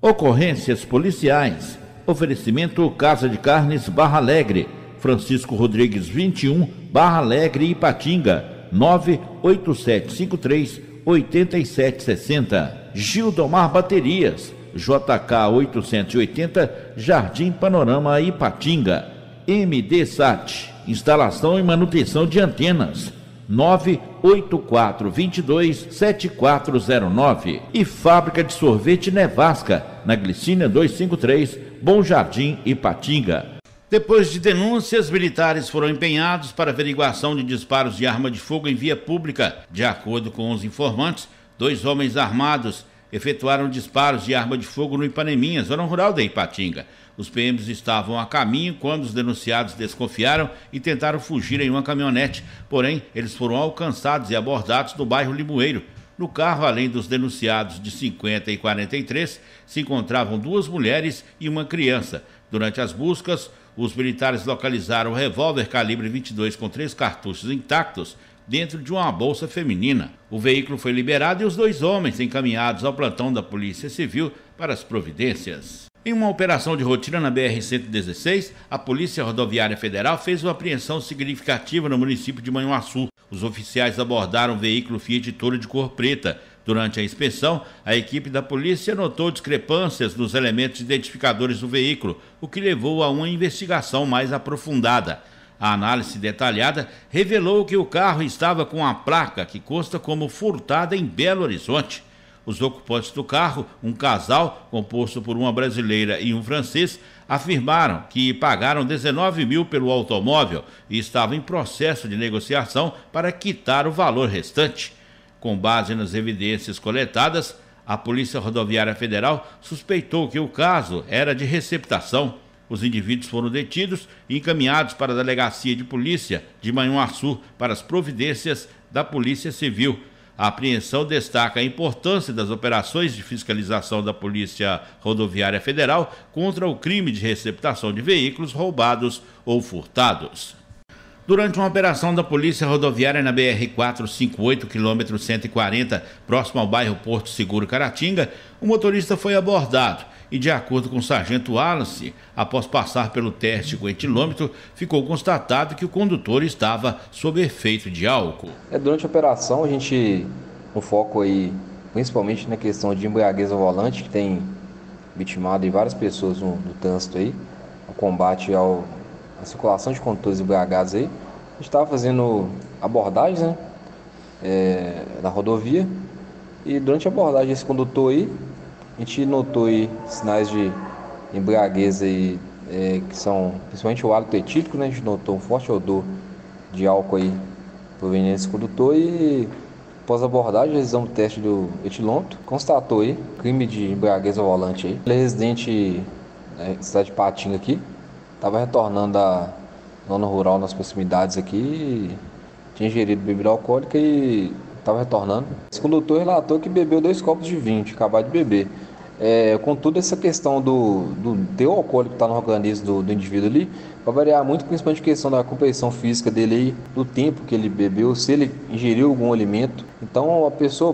Ocorrências policiais. Oferecimento Casa de Carnes Barra Alegre, Francisco Rodrigues 21, Barra Alegre, Ipatinga, 98753-8760. Gildomar Baterias, JK 880, Jardim Panorama, Ipatinga. MD Sat, instalação e manutenção de antenas, 98422-7409. E Fábrica de Sorvete Nevasca, na Glicínia 253, Bom Jardim, Ipatinga. Depois de denúncias, militares foram empenhados para averiguação de disparos de arma de fogo em via pública. De acordo com os informantes, 2 homens armados efetuaram disparos de arma de fogo no Ipaneminha, zona rural de Ipatinga. Os PMs estavam a caminho quando os denunciados desconfiaram e tentaram fugir em uma caminhonete. Porém, eles foram alcançados e abordados no bairro Limoeiro. No carro, além dos denunciados de 50 e 43, se encontravam 2 mulheres e uma criança. Durante as buscas, os militares localizaram um revólver calibre 22 com 3 cartuchos intactos dentro de uma bolsa feminina. O veículo foi liberado e os 2 homens encaminhados ao plantão da Polícia Civil para as providências. Em uma operação de rotina na BR-116, a Polícia Rodoviária Federal fez uma apreensão significativa no município de Manhuaçu. Os oficiais abordaram um veículo Fiat Toro de cor preta. Durante a inspeção, a equipe da polícia notou discrepâncias nos elementos identificadores do veículo, o que levou a uma investigação mais aprofundada. A análise detalhada revelou que o carro estava com a placa que consta como furtada em Belo Horizonte. Os ocupantes do carro, um casal composto por uma brasileira e um francês, afirmaram que pagaram 19 mil pelo automóvel e estavam em processo de negociação para quitar o valor restante. Com base nas evidências coletadas, a Polícia Rodoviária Federal suspeitou que o caso era de receptação. Os indivíduos foram detidos e encaminhados para a Delegacia de Polícia de Manhuaçu para as providências da Polícia Civil. A apreensão destaca a importância das operações de fiscalização da Polícia Rodoviária Federal contra o crime de receptação de veículos roubados ou furtados. Durante uma operação da Polícia Rodoviária na BR-458, quilômetro 140, próximo ao bairro Porto Seguro, Caratinga, o motorista foi abordado e, de acordo com o sargento Wallace, após passar pelo teste com etilômetro, ficou constatado que o condutor estava sob efeito de álcool. Durante a operação, a gente, no foco aí, principalmente na questão de embriaguez ao volante, que tem vitimado aí várias pessoas no trânsito aí, o combate à circulação de condutores embriagados aí, a gente estava fazendo abordagens, né, na rodovia, e durante a abordagem desse condutor aí, a gente notou aí sinais de embriaguez aí, que são principalmente o hálito etílico, né? A gente notou um forte odor de álcool aí proveniente desse condutor e, após a abordagem, realizamos o teste do etilômetro, constatou aí crime de embriaguez ao volante aí. Ele é residente da cidade de Patinga aqui, estava retornando da zona rural nas proximidades aqui, tinha ingerido bebida alcoólica e estava retornando. Esse condutor relatou que bebeu 2 copos de vinho, tinha acabado de beber. Contudo, essa questão do teor alcoólico que está no organismo do indivíduo ali, vai variar muito, principalmente a questão da composição física dele aí, do tempo que ele bebeu, se ele ingeriu algum alimento. Então, a pessoa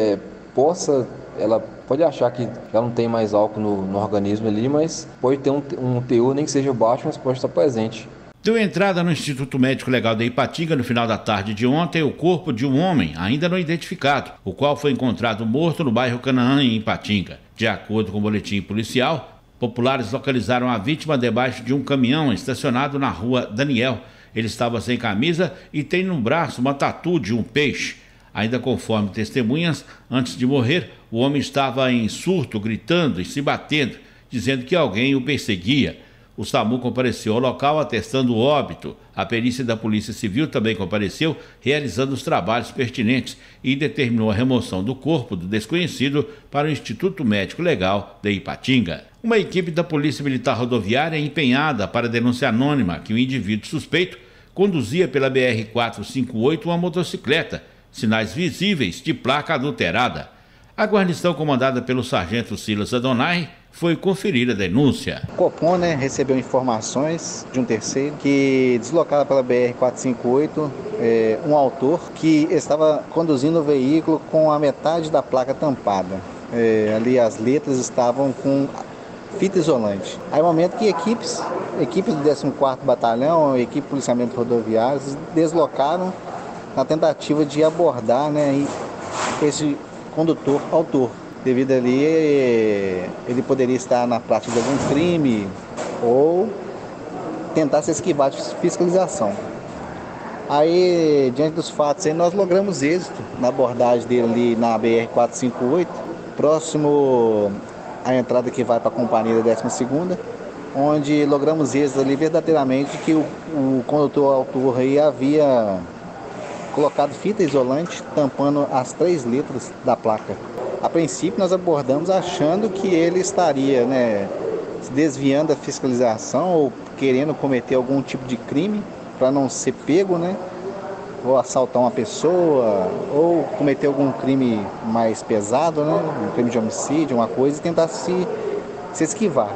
ela pode achar que já não tem mais álcool no organismo ali, mas pode ter um teor, nem que seja baixo, mas pode estar presente. Deu entrada no Instituto Médico Legal de Ipatinga no final da tarde de ontem o corpo de um homem ainda não identificado, o qual foi encontrado morto no bairro Canaã, em Ipatinga. De acordo com o boletim policial, populares localizaram a vítima debaixo de um caminhão estacionado na rua Daniel. Ele estava sem camisa e tem no braço uma tatu de um peixe. Ainda conforme testemunhas, antes de morrer, o homem estava em surto, gritando e se batendo, dizendo que alguém o perseguia. O SAMU compareceu ao local atestando o óbito. A perícia da Polícia Civil também compareceu, realizando os trabalhos pertinentes e determinou a remoção do corpo do desconhecido para o Instituto Médico Legal de Ipatinga. Uma equipe da Polícia Militar Rodoviária é empenhada para a denúncia anônima que o indivíduo suspeito conduzia pela BR-458 uma motocicleta, sinais visíveis de placa adulterada. A guarnição comandada pelo sargento Silas Adonai foi conferir a denúncia. O Copom, recebeu informações de um terceiro que deslocava pela BR-458 um autor que estava conduzindo o veículo com a metade da placa tampada. ali as letras estavam com fita isolante. Aí, no momento que equipes do 14º Batalhão, equipe de policiamento rodoviário, deslocaram na tentativa de abordar, né, esse condutor autor. Devido ali, ele poderia estar na prática de algum crime ou tentar se esquivar de fiscalização. Aí, diante dos fatos, aí, nós logramos êxito na abordagem dele ali na BR-458, próximo à entrada que vai para a companhia da 12ª, onde logramos êxito ali verdadeiramente que o condutor autor aí havia colocado fita isolante tampando as 3 letras da placa. A princípio nós abordamos achando que ele estaria, né, se desviando da fiscalização ou querendo cometer algum tipo de crime para não ser pego, né, ou assaltar uma pessoa ou cometer algum crime mais pesado, né, um crime de homicídio, uma coisa, e tentar se esquivar.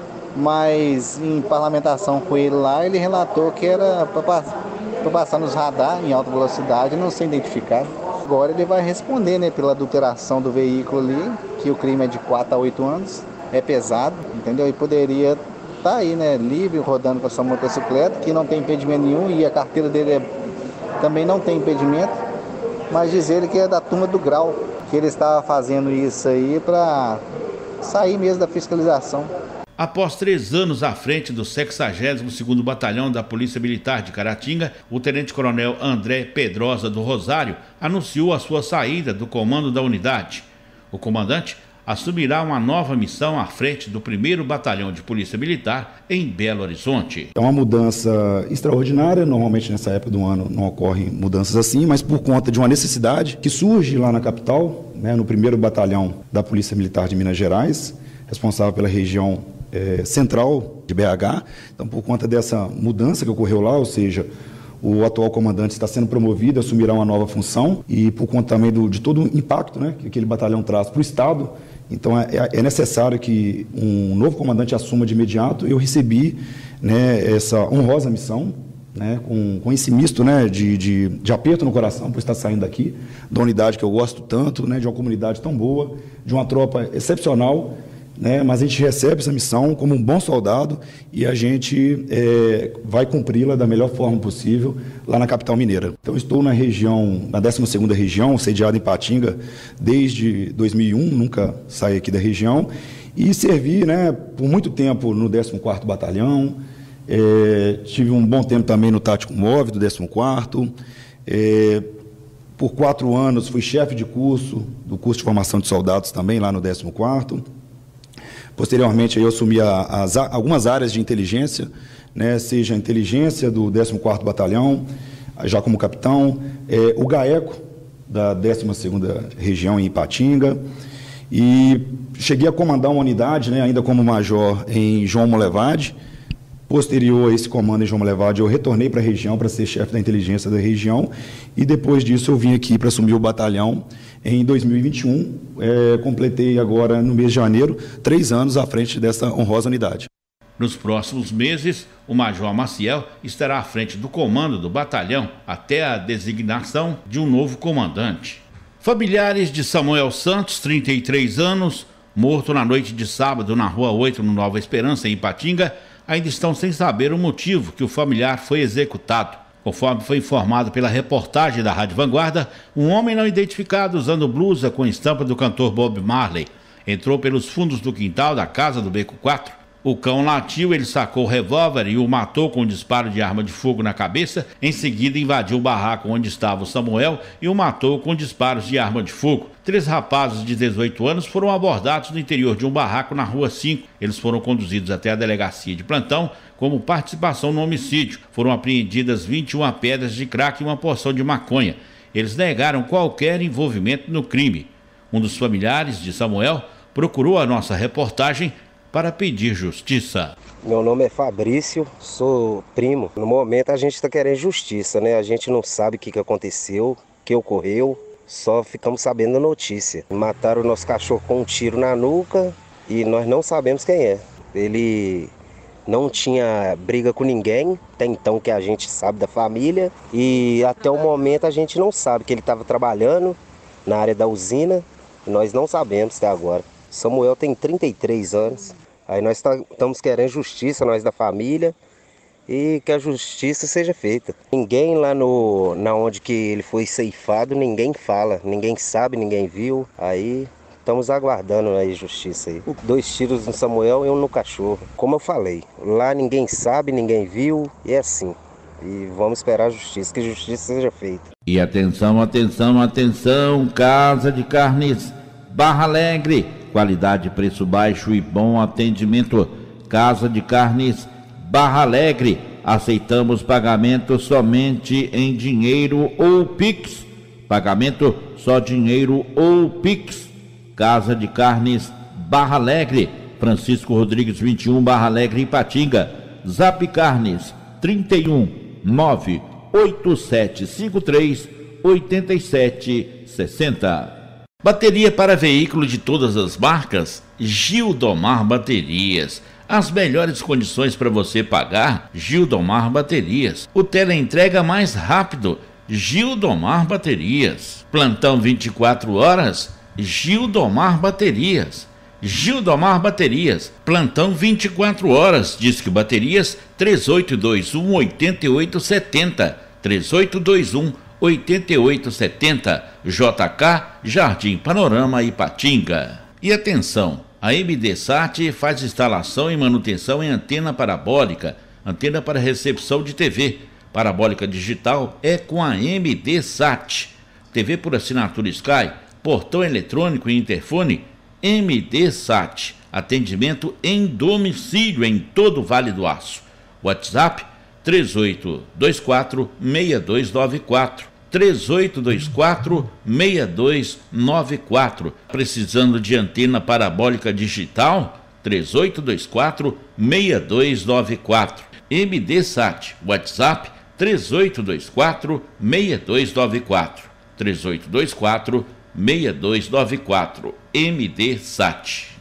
Mas em parlamentação com ele lá, ele relatou que era para passar nos radar em alta velocidade e não ser identificado. Agora ele vai responder, né, pela adulteração do veículo ali, que o crime é de 4 a 8 anos, é pesado, entendeu? E poderia estar aí, né, livre, rodando com a sua motocicleta, que não tem impedimento nenhum, e a carteira dele também não tem impedimento, mas diz ele que é da turma do grau, que ele estava fazendo isso aí para sair mesmo da fiscalização. Após 3 anos à frente do 62º Batalhão da Polícia Militar de Caratinga, o tenente-coronel André Pedrosa do Rosário anunciou a sua saída do comando da unidade. O comandante assumirá uma nova missão à frente do 1º Batalhão de Polícia Militar em Belo Horizonte. É uma mudança extraordinária, normalmente nessa época do ano não ocorrem mudanças assim, mas por conta de uma necessidade que surge lá na capital, né, no 1º Batalhão da Polícia Militar de Minas Gerais, responsável pela região central de BH. Então, por conta dessa mudança que ocorreu lá, ou seja, o atual comandante está sendo promovido, assumirá uma nova função, e por conta também de todo o impacto, né, que aquele batalhão traz para o Estado, então é necessário que um novo comandante assuma de imediato. Eu recebi, né, essa honrosa missão, né, com esse misto, né, de aperto no coração por estar saindo daqui, da unidade que eu gosto tanto, né, de uma comunidade tão boa, de uma tropa excepcional, né, mas a gente recebe essa missão como um bom soldado e a gente vai cumpri-la da melhor forma possível lá na capital mineira. Então, estou na região, na 12ª região, sediada em Ipatinga desde 2001, nunca saí aqui da região, e servi, né, por muito tempo no 14º Batalhão, tive um bom tempo também no Tático Móvel do 14º, por 4 anos fui chefe de curso, do curso de formação de soldados também lá no 14º. Posteriormente, eu assumi algumas áreas de inteligência, né, seja a inteligência do 14º Batalhão, já como capitão, o GAECO, da 12ª região em Ipatinga, e cheguei a comandar uma unidade, né, ainda como major, em João Molevade. Posterior a esse comando em João Molevade, eu retornei para a região para ser chefe da inteligência da região, e depois disso eu vim aqui para assumir o batalhão em 2021, completei agora no mês de janeiro 3 anos à frente dessa honrosa unidade. Nos próximos meses, o Major Maciel estará à frente do comando do batalhão até a designação de um novo comandante. Familiares de Samuel Santos, 33 anos, morto na noite de sábado na Rua 8, no Nova Esperança, em Ipatinga, ainda estão sem saber o motivo que o familiar foi executado. Conforme foi informado pela reportagem da Rádio Vanguarda, um homem não identificado usando blusa com estampa do cantor Bob Marley entrou pelos fundos do quintal da casa do Beco 4. O cão latiu, ele sacou o revólver e o matou com um disparo de arma de fogo na cabeça. Em seguida, invadiu o barraco onde estava o Samuel e o matou com disparos de arma de fogo. 3 rapazes de 18 anos foram abordados no interior de um barraco na Rua 5. Eles foram conduzidos até a delegacia de plantão como participação no homicídio. Foram apreendidas 21 pedras de crack e uma porção de maconha. Eles negaram qualquer envolvimento no crime. Um dos familiares de Samuel procurou a nossa reportagem para pedir justiça. Meu nome é Fabrício, sou primo. No momento a gente está querendo justiça, né? A gente não sabe o que aconteceu, o que ocorreu, só ficamos sabendo da notícia. Mataram o nosso cachorro com um tiro na nuca e nós não sabemos quem é. Ele não tinha briga com ninguém, até então que a gente sabe da família, e até o momento a gente não sabe que ele estava trabalhando na área da usina Nós não sabemos até agora. Samuel tem 33 anos. Aí nós estamos querendo justiça, nós da família, e que a justiça seja feita. Ninguém lá na onde que ele foi ceifado, ninguém fala, ninguém sabe, ninguém viu. Aí estamos aguardando a justiça aí. 2 tiros no Samuel e 1 no cachorro. Como eu falei, lá ninguém sabe, ninguém viu, e é assim. E vamos esperar a justiça, que a justiça seja feita. E atenção, atenção, atenção, Casa de Carnes Barra Alegre, qualidade, preço baixo e bom atendimento. Casa de Carnes Barra Alegre, aceitamos pagamento somente em dinheiro ou Pix. Pagamento só dinheiro ou Pix. Casa de Carnes Barra Alegre, Francisco Rodrigues 21, Barra Alegre, Ipatinga. Zap Carnes 31 98753 8760. Bateria para veículo de todas as marcas? Gildomar Baterias. As melhores condições para você pagar? Gildomar Baterias. O teleentrega mais rápido? Gildomar Baterias. Plantão 24 horas? Gildomar Baterias. Gildomar Baterias, plantão 24 horas, Disque Baterias 3821-8870, 3821-8870, JK, Jardim Panorama, Ipatinga. E atenção, a MDSat faz instalação e manutenção em antena parabólica, antena para recepção de TV, parabólica digital é com a MDSat, TV por assinatura Sky, portão eletrônico e interfone, MDSat, atendimento em domicílio em todo o Vale do Aço. WhatsApp 3824-6294, 3824-6294. Precisando de antena parabólica digital? 3824-6294. MDSat, WhatsApp 3824-6294, 3824-6294, MDSat.